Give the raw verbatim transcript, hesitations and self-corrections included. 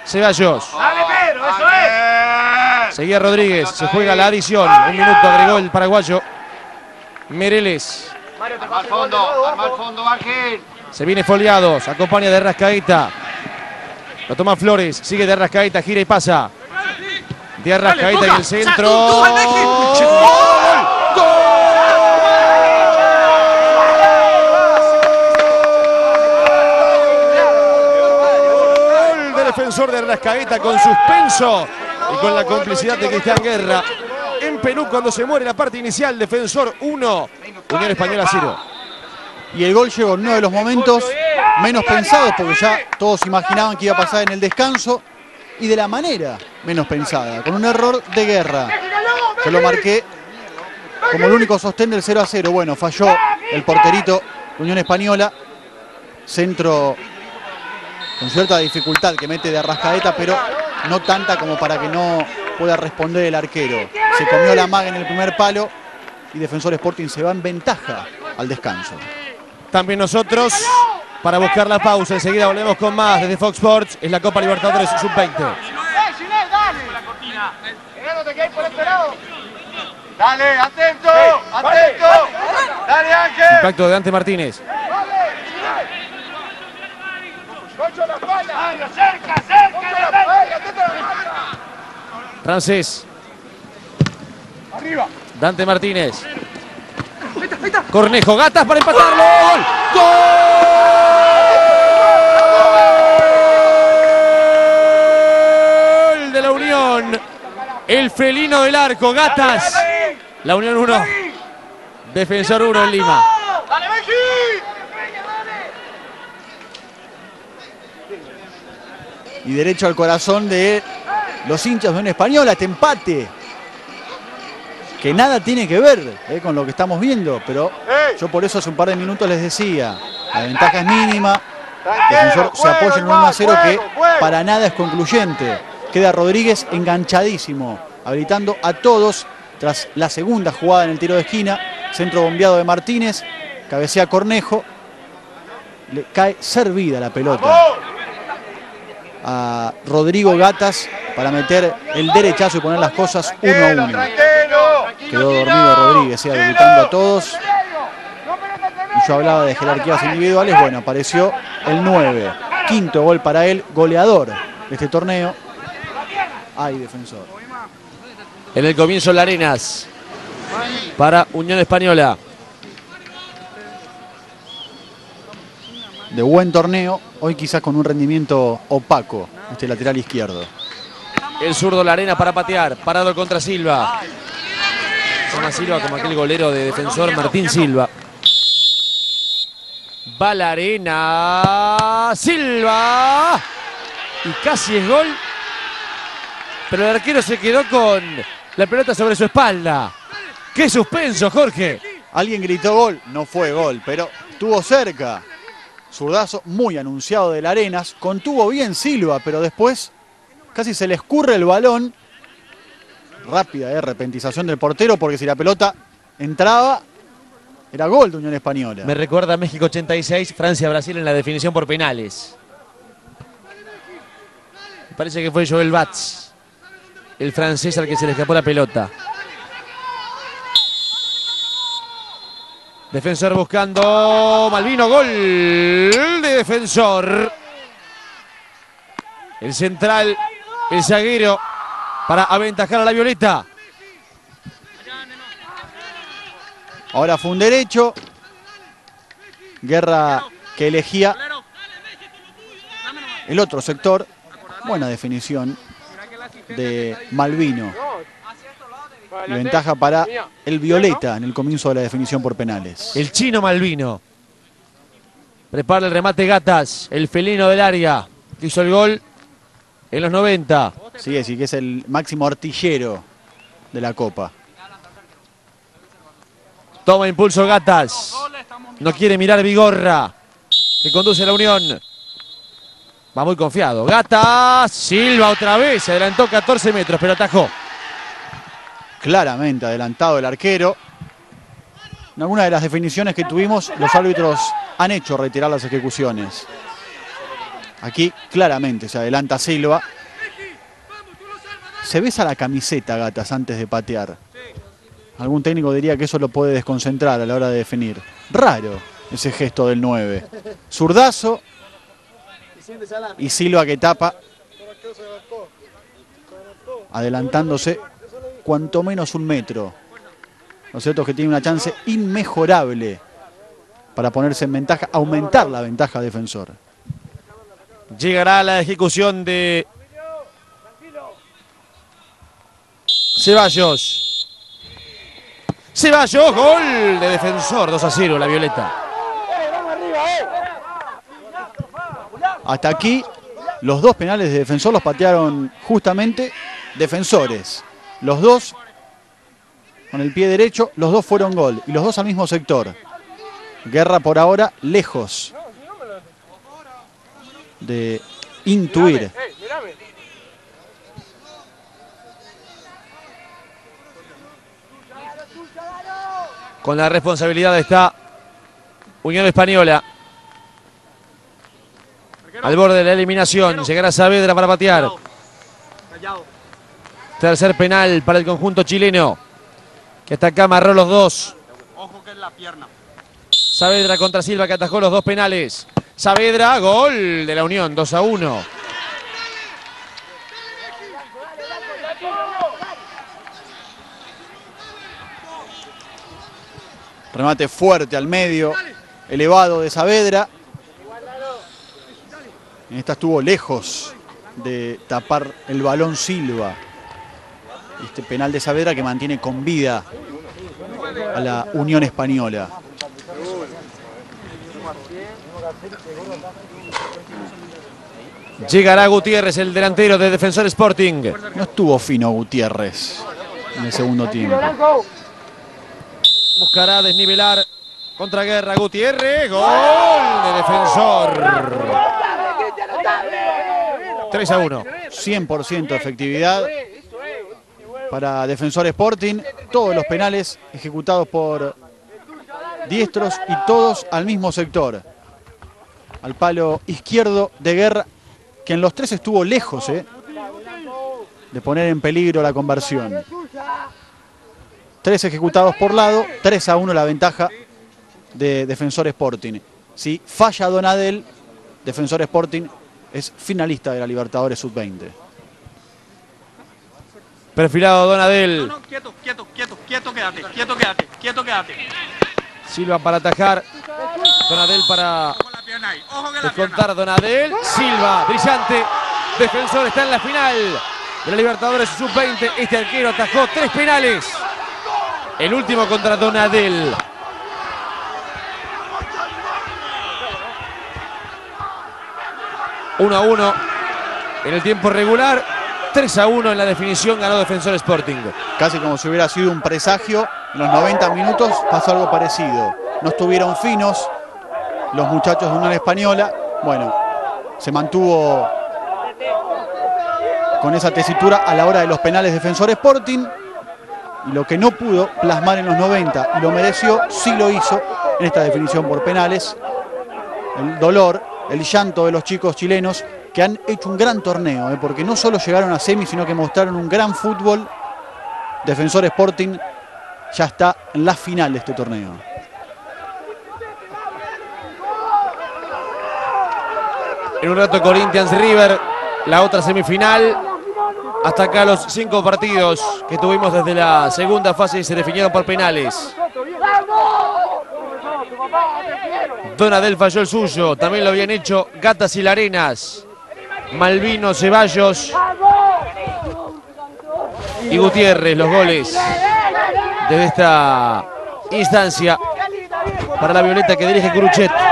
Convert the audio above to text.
Ceballos. ¡Dale, Pedro! ¡Eso es! Seguía Rodríguez. Se juega la adición. Un minuto agregó el paraguayo. Mereles. Arma al fondo, arma al fondo, Ángel. Se viene Foliados. Acompaña de Arrascaeta. Lo toma Flores. Sigue de Arrascaeta. Gira y pasa. De Arrascaeta en el centro. ¡Gol! Defensor de Arrascaeta con suspenso y con la complicidad de Cristian Guerra. En Perú, cuando se muere la parte inicial, Defensor uno, Unión Española cero. Y el gol llegó en uno de los momentos menos pensados, porque ya todos imaginaban que iba a pasar en el descanso, y de la manera menos pensada, con un error de Guerra. Yo lo marqué como el único sostén del cero a cero. Bueno, falló el porterito de Unión Española. Centro con cierta dificultad que mete de Arrascaeta, pero no tanta como para que no pueda responder el arquero. Se comió la maga en el primer palo y Defensor Sporting se va en ventaja al descanso. También nosotros, para buscar la pausa, enseguida volvemos con más desde Fox Sports. Es la Copa Libertadores sub veinte. Dale, atento, atento. Dale, Ángel. Impacto de Dante Martínez. Cerca, cerca, Francés. arriba. Dante Martínez. Cornejo, Gatas para empatarlo. ¡Gol! ¡Gol de la Unión! El felino del arco, Gatas. La Unión uno. Defensor uno en Lima. ¡Dale, Benji! Y derecho al corazón de los hinchas de Unión Española, este empate. Que nada tiene que ver eh, con lo que estamos viendo, pero yo por eso hace un par de minutos les decía, la ventaja es mínima, el Defensor se apoya en un uno a cero que para nada es concluyente. Queda Rodríguez enganchadísimo, habilitando a todos tras la segunda jugada en el tiro de esquina, centro bombeado de Martínez, cabecea Cornejo, le cae servida la pelota a Rodrigo Gatas para meter el derechazo y poner las cosas uno a uno. Quedó dormido Rodríguez, eh, habilitando a todos. Y yo hablaba de jerarquías individuales. Bueno, apareció el nueve. Quinto gol para él, goleador de este torneo. Ay, Defensor. En el comienzo Larenas para Unión Española. De buen torneo, hoy quizás con un rendimiento opaco, este lateral izquierdo. El zurdo Larena para patear, parado contra Silva. Toma Silva como aquel golero de Defensor, Martín Silva. Va Larena, Silva. Y casi es gol. Pero el arquero se quedó con la pelota sobre su espalda. ¡Qué suspenso, Jorge! Alguien gritó gol, no fue gol, pero estuvo cerca. Zurdazo muy anunciado de Larenas, contuvo bien Silva, pero después casi se le escurre el balón. Rápida eh, repentización del portero, porque si la pelota entraba, era gol de Unión Española. Me recuerda a México ochenta y seis, Francia-Brasil en la definición por penales. Me parece que fue Joel Batz, el francés al que se le escapó la pelota. Defensor buscando Malvino, gol de Defensor. El central, el zaguero, para aventajar a la Violeta. Ahora fue un derecho. Guerra que elegía el otro sector. Buena definición de Malvino. Y ventaja para el Violeta en el comienzo de la definición por penales. El chino Malvino. Prepara el remate Gatas, el felino del área, que hizo el gol en los noventa. Sí, sí, que es el máximo artillero de la Copa. Toma impulso Gatas. No quiere mirar Vigorra, que conduce a la Unión. Va muy confiado. Gatas, Silva otra vez. Se adelantó catorce metros, pero atajó. Claramente adelantado el arquero. En alguna de las definiciones que tuvimos, los árbitros han hecho retirar las ejecuciones. Aquí claramente se adelanta Silva. Se besa la camiseta Gatas antes de patear. Algún técnico diría que eso lo puede desconcentrar a la hora de definir. Raro ese gesto del nueve. Zurdazo. Y Silva que tapa. Adelantándose cuanto menos un metro. Lo cierto es que tiene una chance inmejorable para ponerse en ventaja, aumentar la ventaja Defensor. Llegará la ejecución de Ceballos. Ceballos, gol de Defensor, dos a cero, la Violeta. Hasta aquí los dos penales de Defensor los patearon justamente Defensores. Los dos con el pie derecho, los dos fueron gol y los dos al mismo sector. Guerra por ahora lejos de intuir. Con la responsabilidad está Unión Española. Al borde de la eliminación, llegará Saavedra para patear. Tercer penal para el conjunto chileno, que hasta acá amarró los dos. Ojo que es la pierna. Saavedra contra Silva, que atajó los dos penales. Saavedra, gol de la Unión, dos a uno. Remate fuerte al medio, elevado de Saavedra. En esta estuvo lejos de tapar el balón Silva. Este penal de Saavedra que mantiene con vida a la Unión Española. Llegará Gutiérrez, el delantero de Defensor Sporting. No estuvo fino Gutiérrez en el segundo tiempo. Buscará desnivelar contra Guerra. Gutiérrez, gol de Defensor. tres a uno. cien por ciento efectividad para Defensor Sporting. Todos los penales ejecutados por diestros y todos al mismo sector. Al palo izquierdo de Guerra, que en los tres estuvo lejos eh, de poner en peligro la conversión. Tres ejecutados por lado, tres a uno la ventaja de Defensor Sporting. Si falla Donadel, Defensor Sporting es finalista de la Libertadores sub veinte. Perfilado Donadel. No, no, quieto, quieto, quieto, quieto, quédate, quieto, quédate, quieto, quédate. Silva para atajar. Donadel para Ojo la pierna ahí, ojo que la descontar. Donadel. Silva, brillante. Defensor está en la final de la Libertadores sub veinte. Este arquero atajó tres penales. El último contra Donadel. uno a uno en el tiempo regular. tres a uno en la definición ganó Defensor Sporting. Casi como si hubiera sido un presagio. En los noventa minutos pasó algo parecido. No estuvieron finos los muchachos de Unión Española. Bueno, se mantuvo con esa tesitura a la hora de los penales Defensor Sporting. Y lo que no pudo plasmar en los noventa y lo mereció, sí lo hizo en esta definición por penales. El dolor, el llanto de los chicos chilenos que han hecho un gran torneo, ¿eh? porque no solo llegaron a semis, sino que mostraron un gran fútbol. Defensor Sporting ya está en la final de este torneo. En un rato Corinthians River, la otra semifinal. Hasta acá los cinco partidos que tuvimos desde la segunda fase y se definieron por penales. Donadel falló el suyo, también lo habían hecho Gatas y Larenas, Malvino, Ceballos y Gutiérrez, los goles desde esta instancia para la Violeta que dirige Curuchet.